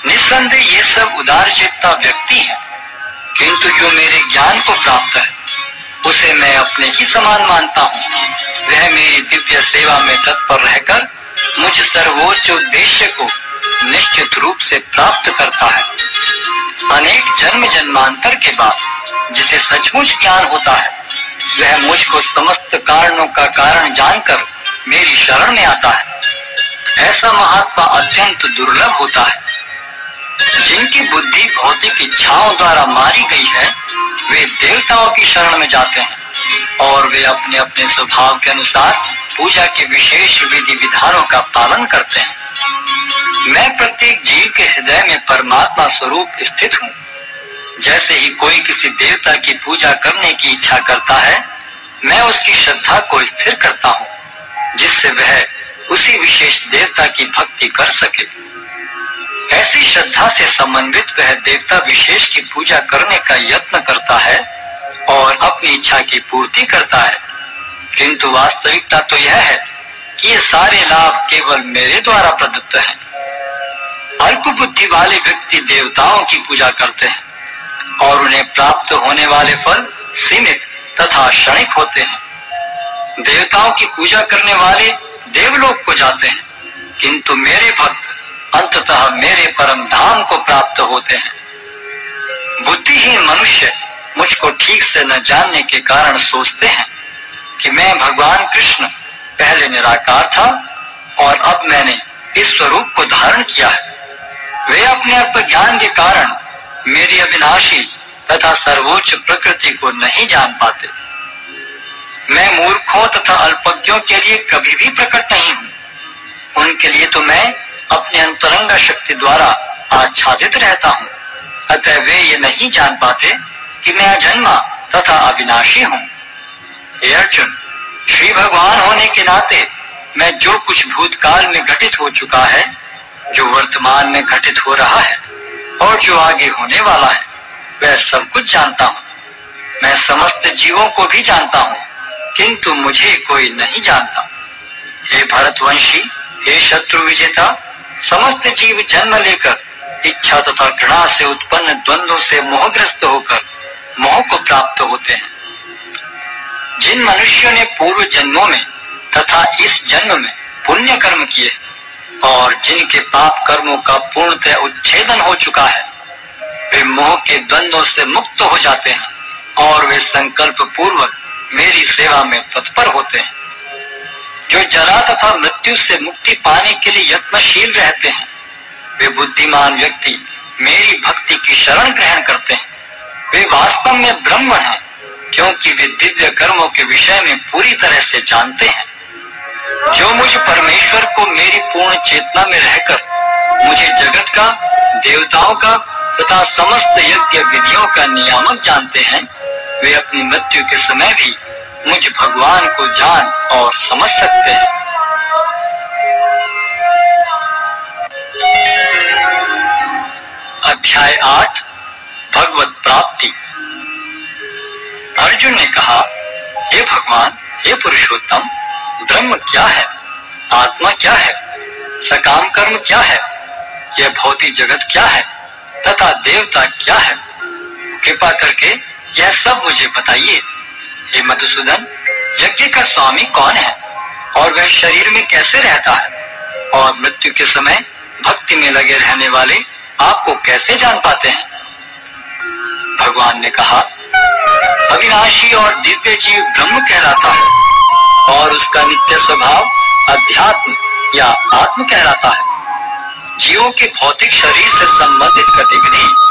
निस्संदेह ये सब उदार चित्ता व्यक्ति है, किंतु जो मेरे ज्ञान को प्राप्त है उसे मैं अपने ही समान मानता हूँ। वह मेरी दिव्य सेवा में तत्पर रहकर मुझ सर्वोच्च उद्देश्य को निश्चित रूप से प्राप्त करता है। अनेक जन्म जन्मांतर के बाद जिसे सचमुच ज्ञान होता है वह मुझको समस्त कारणों का कारण जानकर मेरी शरण में आता है। ऐसा महात्मा अत्यंत दुर्लभ होता है। जिनकी बुद्धि भौतिक इच्छाओं द्वारा मारी गई है वे देवताओं की शरण में जाते हैं और वे अपने अपने स्वभाव के अनुसार पूजा के विशेष विधि विधानों का पालन करते हैं। मैं प्रत्येक जीव के हृदय में परमात्मा स्वरूप स्थित हूँ। जैसे ही कोई किसी देवता की पूजा करने की इच्छा करता है मैं उसकी श्रद्धा को स्थिर करता हूँ, जिससे वह उसी विशेष देवता की भक्ति कर सके। ऐसी श्रद्धा से समन्वित वह देवता विशेष की पूजा करने का यत्न करता है और अपनी इच्छा की पूर्ति करता है, किंतु वास्तविकता तो यह है कि ये सारे लाभ केवल मेरे द्वारा प्रदत्त हैं। अल्प बुद्धि वाले व्यक्ति देवताओं की पूजा करते हैं और उन्हें प्राप्त होने वाले फल सीमित तथा क्षणिक होते हैं। देवताओं की पूजा करने वाले देवलोक को जाते हैं, किंतु मेरे भक्त अंततः मेरे परम धाम को प्राप्त होते हैं। बुद्धिहीन मनुष्य मुझको ठीक से न जानने के कारण सोचते हैं कि मैं भगवान कृष्ण पहले निराकार था और अब मैंने इस स्वरूप को धारण किया है। वे अपने अज्ञान के कारण मेरी अविनाशी तथा सर्वोच्च प्रकृति को नहीं जान पाते। मैं मूर्खों तथा अल्पज्ञों के लिए कभी भी प्रकट नहीं हूँ। उनके लिए तो मैं अपने अंतरंग शक्ति द्वारा आच्छादित रहता हूँ। अतः वे ये नहीं जान पाते कि मैं अजन्मा तथा अविनाशी हूँ। हे अर्जुन, श्री भगवान होने के नाते मैं जो कुछ भूतकाल में घटित हो चुका है, जो वर्तमान में घटित हो रहा है और जो आगे होने वाला है वह सब कुछ जानता हूँ। मैं समस्त जीवों को भी जानता हूँ, किंतु मुझे कोई नहीं जानता। हे भरतवंशी, हे शत्रु विजेता, समस्त जीव जन्म लेकर इच्छा तथा घृणा से उत्पन्न द्वंद्वों से मोहग्रस्त होकर मोह को प्राप्त होते हैं। जिन मनुष्यों ने पूर्व जन्मों में तथा इस जन्म में पुण्य कर्म किए और जिनके पाप कर्मों का पूर्णतः उच्छेदन हो चुका है वे मोह के द्वंद्वों से मुक्त हो जाते हैं और वे संकल्प पूर्वक मेरी सेवा में तत्पर होते हैं। जो जरा तथा मृत्यु से मुक्ति पाने के लिए यत्नशील रहते हैं वे बुद्धिमान व्यक्ति मेरी भक्ति की शरण ग्रहण करते हैं। वे वास्तव में ब्रह्म हैं, क्योंकि वे दिव्य कर्मों के विषय में पूरी तरह से जानते हैं। जो मुझ परमेश्वर को मेरी पूर्ण चेतना में रहकर मुझे जगत का, देवताओं का तथा समस्त यज्ञ विधियों का नियामक जानते हैं, वे अपनी मृत्यु के समय भी मुझ भगवान को जान और समझ सकते हैं। अध्याय 8 भगवत प्राप्ति। अर्जुन ने कहा, हे भगवान, हे पुरुषोत्तम, ब्रह्म क्या है, आत्मा क्या है, सकाम कर्म क्या है, यह भौतिक जगत क्या है तथा देवता क्या है? कृपा करके यह सब मुझे बताइए। हे मधुसूदन, यज्ञ का स्वामी कौन है और वह शरीर में कैसे रहता है, और मृत्यु के समय भक्ति में लगे रहने वाले आपको कैसे जान पाते हैं? भगवान ने कहा, अविनाशी और दिव्य जीव ब्रह्म कहलाता है और उसका नित्य स्वभाव अध्यात्म या आत्म कहलाता है। जीवों के भौतिक शरीर से संबंधित गतिविधि